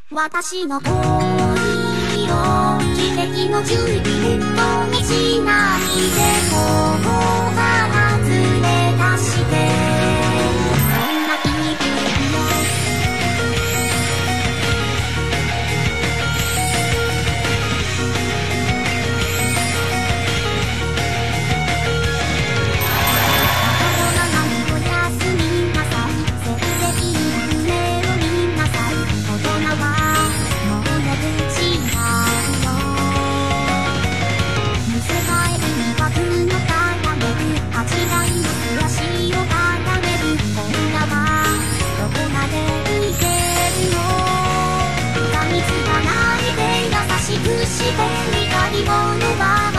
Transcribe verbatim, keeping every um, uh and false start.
私の恋を奇跡のじゅうにねんとにしないでここから連れ出してそんな気分心の波を休みなさいせっせき夢を見なさい大人はしてみたいものは